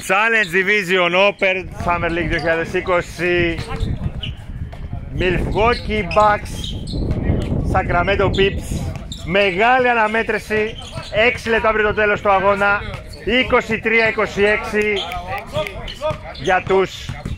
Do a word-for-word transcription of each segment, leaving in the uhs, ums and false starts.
Challenge Division Open Summer League δύο χιλιάδες είκοσι. Milwaukee Bucks Sacramento Pips. Μεγάλη αναμέτρηση, έξι λεπτά πριν το τέλος του αγώνα. είκοσι τρία είκοσι έξι για τους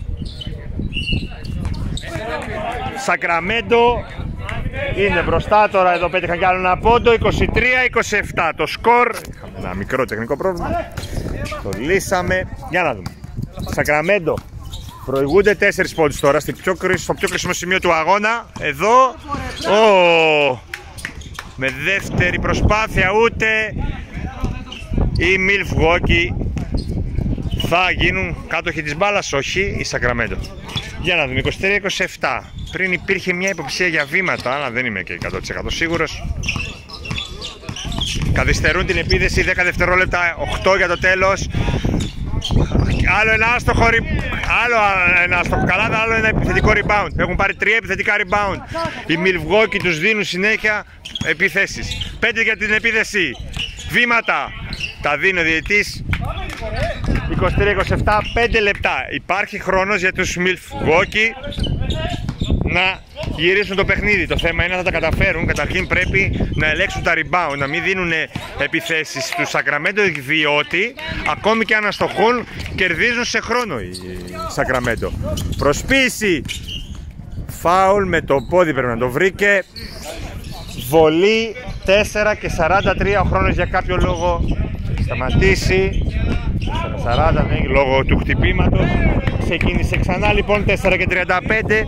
Sacramento. Είναι μπροστά τώρα, εδώ πέτυχαν κι άλλο ένα πόντο. είκοσι τρία είκοσι επτά το σκορ. Είχαμε ένα μικρό τεχνικό πρόβλημα, το λύσαμε. Για να δούμε. Sacramento προηγούνται τέσσερις πόντους τώρα στο πιο, στο πιο κρίσιμο σημείο του αγώνα. Εδώ oh, με δεύτερη προσπάθεια ούτε οι Milwaukee θα γίνουν κάτοχοι της μπάλας, όχι η Sacramento. Για να δούμε, είκοσι τρία είκοσι επτά. Πριν υπήρχε μια υποψία για βήματα, αλλά δεν είμαι και εκατό τοις εκατό σίγουρος. Καθυστερούν την επίδεση, δέκα δευτερόλεπτα, οκτώ για το τέλος. Άλλο ένα άστοχο, άλλο ένα άστοχο καλάδα, άλλο ένα επιθετικό rebound. Έχουν πάρει τρία επιθετικά rebound. Οι Milwaukee τους δίνουν συνέχεια επιθέσεις. πέντε για την επίδεση. Βήματα τα δίνει ο διαιτητής. είκοσι τρία είκοσι επτά, πέντε λεπτά. Υπάρχει χρόνος για τους Milwaukee να γυρίσουν το παιχνίδι. Το θέμα είναι να θα τα καταφέρουν. Καταρχήν πρέπει να ελέγξουν τα rebound, να μην δίνουν επιθέσεις στους Sacramento, διότι ακόμη και αν αστοχούν κερδίζουν σε χρόνο οι Sacramento. Προσποίηση, φάουλ με το πόδι πρέπει να το βρήκε. Βολή τέσσερα και σαράντα τρία, ο χρόνος για κάποιο λόγο σταματήσει. τέσσερα σαράντα, ναι, λόγω του χτυπήματος. Ξεκίνησε ξανά λοιπόν, τέσσερα και τριάντα πέντε.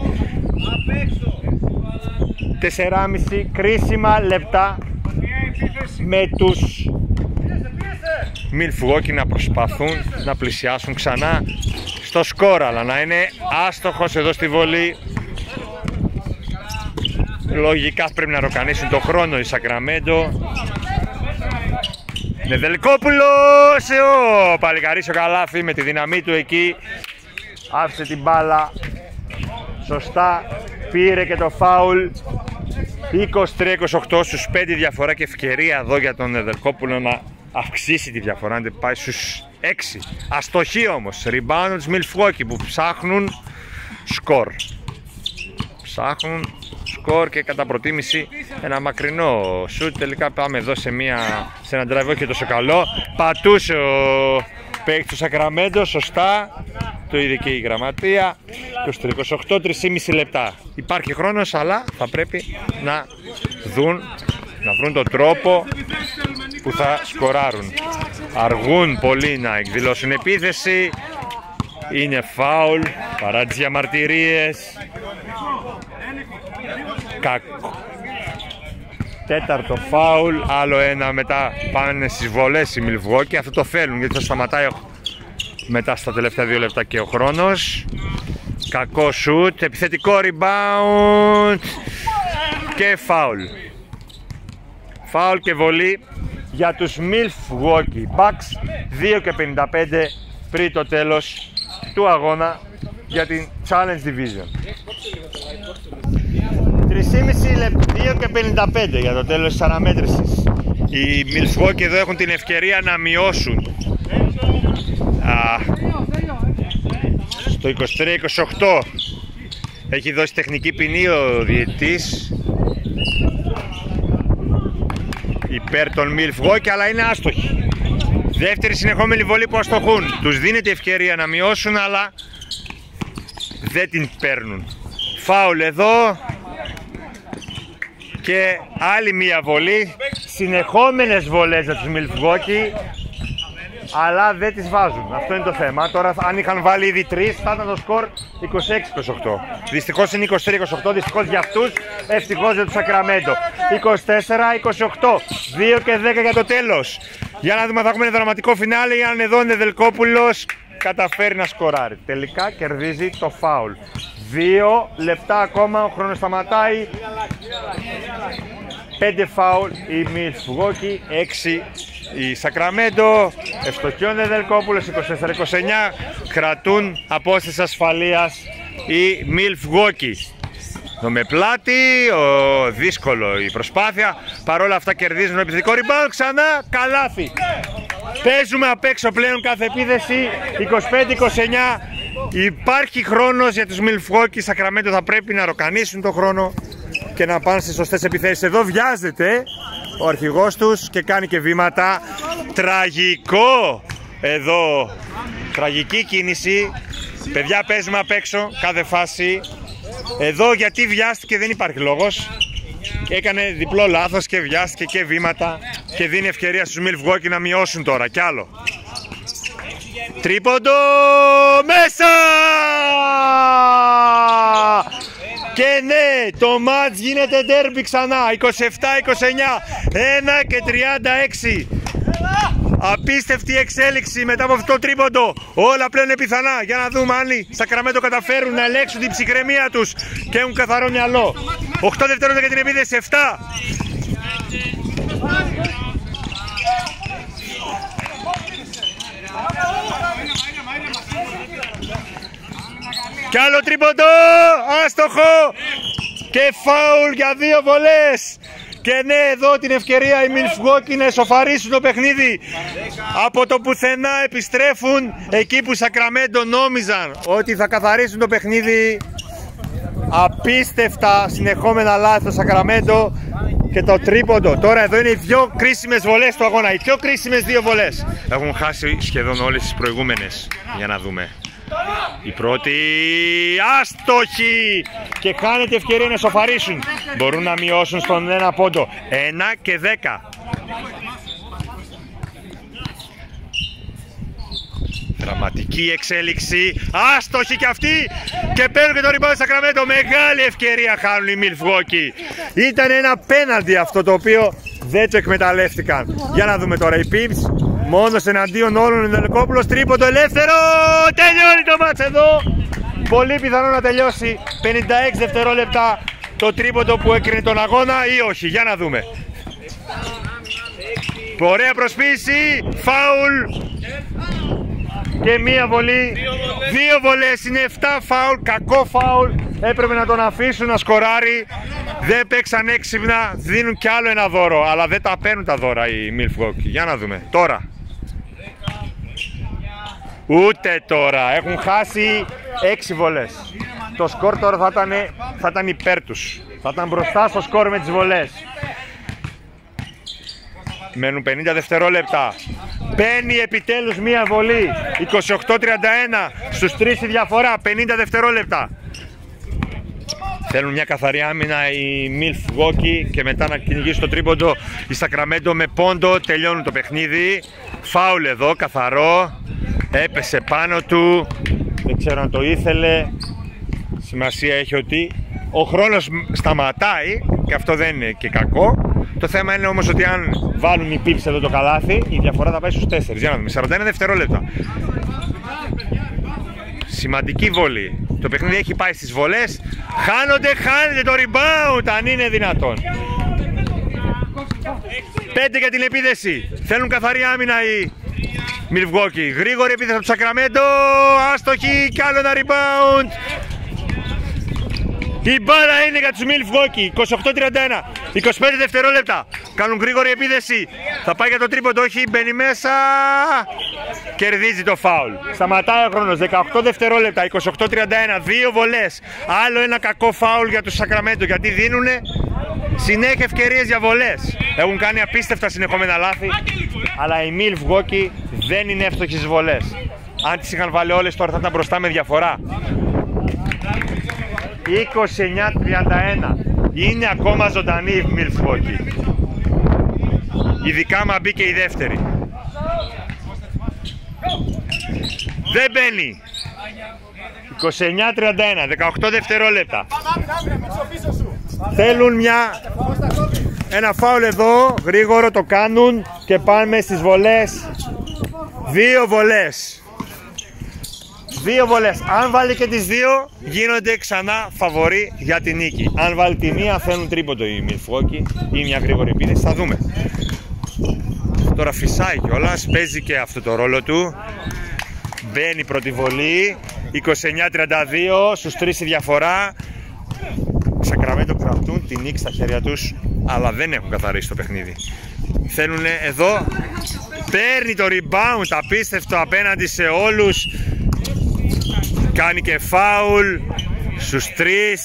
τέσσερα και μισό κρίσιμα λεπτά με τους Milwaukee να προσπαθούν να πλησιάσουν ξανά στο σκορ, αλλά να είναι άστοχος εδώ στη βολή. Λογικά πρέπει να ροκανίσουν το χρόνο η Sacramento. Νεδελκόπουλος, ο παλικαρής ο καλάθι με τη δύναμή του εκεί. Άφησε την μπάλα σωστά, πήρε και το φάουλ. είκοσι τρία είκοσι οκτώ στους πέντε διαφορά και ευκαιρία εδώ για τον Νεδελκόπουλο να αυξήσει τη διαφορά, αν δεν πάει στους έξι. Αστοχή όμως, rebound τους Milwaukee που ψάχνουν σκορ. Ψάχνουν σκορ και κατά προτίμηση ένα μακρινό σουτ. Τελικά πάμε εδώ σε, μια, σε ένα drive όχι τόσο καλό. Πατούσε ο παίκτης του Sacramento, σωστά. Το είδε και η γραμματεία. είκοσι τρία είκοσι οκτώ, τρία και μισό λεπτά. Υπάρχει χρόνος, αλλά θα πρέπει να δουν, να βρουν τον τρόπο που θα σκοράρουν. Αργούν πολύ να εκδηλώσουν επίθεση. Είναι φάουλ, παρά τις διαμαρτυρίες. Κακό. Τέταρτο φάουλ, άλλο ένα, μετά πάνε στις βολές οι Milwaukee. Αυτό το θέλουν γιατί θα σταματάει μετά στα τελευταία δύο λεπτά και ο χρόνος. Κακό σουτ, επιθετικό rebound και φάουλ. Φάουλ και βολή για τους Milwaukee Bucks. Δύο και πενήντα πέντε πριν το τέλος του αγώνα για την Challenge Division. τρία και μισό λεπτά, δύο και πενήντα πέντε για το τέλος της αναμέτρησης. Οι Milwaukee εδώ έχουν την ευκαιρία να μειώσουν. Α, στο είκοσι τρία είκοσι οκτώ έχει δώσει τεχνική ποινή ο διαιτητής υπέρ των Milwaukee, αλλά είναι άστοχοι. Δεύτερη συνεχόμενη βολή που αστοχούν. Τους δίνεται ευκαιρία να μειώσουν, αλλά δεν την παίρνουν. Φάουλ εδώ και άλλη μία βολή. Συνεχόμενες βολές για τους Milwaukee, αλλά δεν τις βάζουν. Αυτό είναι το θέμα. Τώρα αν είχαν βάλει ήδη τρεις θα ήταν το σκορ είκοσι έξι είκοσι οκτώ. Δυστυχώς είναι είκοσι τρία είκοσι οκτώ, δυστυχώς για αυτούς, ευτυχώς για τους Sacramento. είκοσι τέσσερα είκοσι οκτώ, δύο και δέκα για το τέλος. Για να δούμε, θα έχουμε ένα δραματικό φινάλε αν εδώ ο Νεδελκόπουλος καταφέρει να σκοράρει. Τελικά κερδίζει το φάουλ. Δύο λεπτά ακόμα, ο χρόνος σταματάει. Πέντε φάουλ οι Milwaukee, έξι η Sacramento. Ευστοχή ο Νεδελκόπουλος, είκοσι τέσσερα είκοσι εννιά. Κρατούν απόσταση ασφαλείας οι Milwaukee. Το με πλάτη, ο, δύσκολο η προσπάθεια. Παρ' όλα αυτά κερδίζουν επιθετικό rebound, ξανά καλάθι. Παίζουμε απ' έξω πλέον κάθε επίθεση. είκοσι πέντε είκοσι εννιά. Υπάρχει χρόνος για τους Milwaukee. Σακραμέντο θα πρέπει να ροκανίσουν τον χρόνο και να πάνε στις σωστές επιθέσεις. Εδώ βιάζεται ο αρχηγός τους και κάνει και βήματα. Τραγικό εδώ. Τραγική κίνηση. Παιδιά, παίζουμε απ' έξω κάθε φάση. Εδώ γιατί βιάστηκε δεν υπάρχει λόγος. Έκανε διπλό λάθος και βιάστηκε και βήματα και δίνει ευκαιρία στους Milwaukee να μειώσουν τώρα κι άλλο. Τρίποντο μέσα! Και ναι, το μάτς γίνεται ντέρμπι ξανά. είκοσι επτά είκοσι εννιά, ένα και τριάντα έξι. Απίστευτη εξέλιξη μετά από αυτό το τρίποντο. Όλα πλέον είναι πιθανά. Για να δούμε αν οι Σακραμέντο καταφέρουν να ελέγξουν την ψυχραιμία τους και έχουν καθαρό μυαλό. οκτώ δευτερόλεπτα για την επίθεση. επτά. Κι άλλο τρίποντο. Άστοχο. Και φάουλ για δύο βολές. Και ναι, εδώ την ευκαιρία οι Milwaukee να εσωφαρίσουν το παιχνίδι. Από το πουθενά επιστρέφουν εκεί που οι Σακραμέντο νόμιζαν ότι θα καθαρίσουν το παιχνίδι. Απίστευτα συνεχόμενα λάθη το Σακραμέντο και το τρίποντο. Τώρα εδώ είναι οι δύο κρίσιμες βολές του αγώνα. Οι πιο κρίσιμες δύο βολές. Έχουν χάσει σχεδόν όλες τις προηγούμενες. Για να δούμε. Η πρώτη άστοχη και χάνεται ευκαιρία να σοφαρίσουν. Μπορούν να μειώσουν στον ένα πόντο. Ένα και δέκα. Δραματική εξέλιξη. Άστοχη και αυτή. Και παίρνουν και το rebound Σακραμέντο. Μεγάλη ευκαιρία χάνουν οι Milwaukee. Ήταν ένα πέναλτι αυτό το οποίο δεν το εκμεταλλεύτηκαν. Για να δούμε τώρα οι Pips. Μόνος εναντίον όλων ο Νελικόπουλος. Τρίποντο ελεύθερο. Τελειώνει το μάτς εδώ. Πολύ πιθανό να τελειώσει. πενήντα έξι δευτερόλεπτα το τρίποντο που έκρινε τον αγώνα ή όχι. Για να δούμε. Ωραία προσποίηση. Φάουλ. Και μία βολή. Δύο βολές. Είναι επτά φάουλ. Κακό φάουλ. Έπρεπε να τον αφήσουν να σκοράρει. Δεν παίξαν έξυπνα. Δίνουν κι άλλο ένα δώρο. Αλλά δεν τα παίρνουν τα δώρα οι Milwaukee. Για να δούμε. Τώρα. Ούτε τώρα. Έχουν χάσει έξι βολές. Το σκορ τώρα θα ήταν, θα ήταν υπέρ τους. Θα ήταν μπροστά στο σκορ με τις βολές. Μένουν πενήντα δευτερόλεπτα. Μπαίνει επιτέλους μία βολή. είκοσι οκτώ τριάντα ένα. Στους τρεις η διαφορά. πενήντα δευτερόλεπτα. Θέλουν μια καθαρή άμυνα οι Milwaukee και μετά να κυνηγήσει το τρίποντο η Σακραμέντο με πόντο. Τελειώνουν το παιχνίδι. Φάουλ εδώ, καθαρό. Έπεσε πάνω του. Δεν ξέρω αν το ήθελε. Σημασία έχει ότι ο χρόνος σταματάει και αυτό δεν είναι και κακό. Το θέμα είναι όμως ότι αν βάλουν οι Pips εδώ το καλάθι, η διαφορά θα πάει στους τέσσερις. Για να δούμε, σαράντα ένα δευτερόλεπτα. Σημαντική βολή. Το παιχνίδι έχει πάει στις βολές. Χάνονται, χάνεται το rebound αν είναι δυνατόν. Πέντε για την επίθεση. Θέλουν καθαρή άμυνα οι Milwaukee. Γρήγορη επίθεση από το Σακραμέντο. Άστοχη κι άλλο ένα rebound. Η μπάλα είναι για τους Milwaukee. είκοσι οκτώ τριάντα ένα. είκοσι πέντε δευτερόλεπτα. Κάνουν γρήγορη επίθεση. Θα πάει για το τρίποντο. Όχι, μπαίνει μέσα. Κερδίζει το φάουλ. Σταματάει ο χρόνος. δεκαοκτώ δευτερόλεπτα. είκοσι οκτώ τριάντα ένα. Δύο βολές. Άλλο ένα κακό φάουλ για τους Σακραμέντο. Γιατί δίνουν συνέχεια ευκαιρίες για βολές. Έχουν κάνει απίστευτα συνεχόμενα λάθη. Αλλά οι Milwaukee δεν είναι εύστοχοι στις βολές. Αν τις είχαν βάλει όλες τώρα θα ήταν μπροστά με διαφορά. είκοσι εννιά τριάντα ένα. Είναι ακόμα ζωντανή η Milwaukee. Ειδικά άμα μπήκε η δεύτερη. Δεν μπαίνει. είκοσι εννιά τριάντα ένα. δεκαοκτώ δευτερόλεπτα. Θέλουν μια... ένα φάουλ εδώ. Γρήγορο το κάνουν. Και πάμε στις βολές. Δύο βολές. Δύο βολές. Αν βάλει και τις δύο, γίνονται ξανά φαβορί για την νίκη. Αν βάλει τη μία, θέλουν τρίποντο οι Milwaukee ή μια γρήγορη επίθεση. Θα δούμε. Τώρα φυσάει κιόλας. Παίζει και αυτό το ρόλο του. Μπαίνει πρώτη βολή. είκοσι εννιά τριάντα δύο. Στους τρεις η διαφορά. Σακραμέντο κρατούν την νίκη στα χέρια τους, αλλά δεν έχουν καθαρίσει το παιχνίδι. Θέλουν εδώ παίρνει το rebound, απίστευτο απέναντι σε όλους. Κάνει και φάουλ στους τρεις.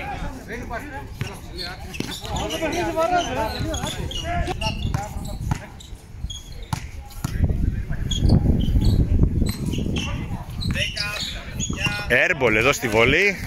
Airball εδώ στη βολή.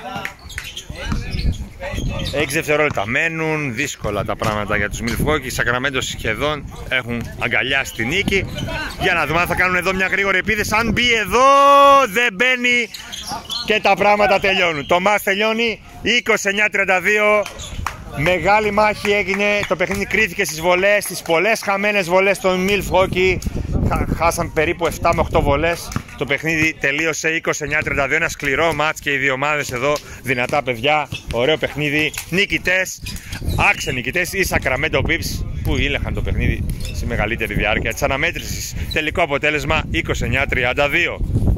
Έξι δευτερόλεπτα μένουν, δύσκολα τα πράγματα για τους Milwaukee. Οι Sacramento σχεδόν έχουν αγκαλιάσει τη νίκη. Για να δούμε αν θα κάνουν εδώ μια γρήγορη επίθεση. Αν μπει εδώ δεν μπαίνει και τα πράγματα τελειώνουν. Το μάτς τελειώνει είκοσι εννιά τριάντα δύο. Μεγάλη μάχη έγινε, το παιχνίδι κρίθηκε στις βολές, στις πολλές χαμένες βολές των Milwaukee. Χάσαν περίπου επτά με οκτώ βολές. Το παιχνίδι τελείωσε είκοσι εννιά τριάντα δύο, ένα σκληρό μάτς και οι δύο ομάδες εδώ δυνατά παιδιά, ωραίο παιχνίδι. Νικητές, άξιοι νικητές, οι Sacramento Pips που ήλεχαν το παιχνίδι στη μεγαλύτερη διάρκεια της αναμέτρησης. Τελικό αποτέλεσμα είκοσι εννιά τριάντα δύο.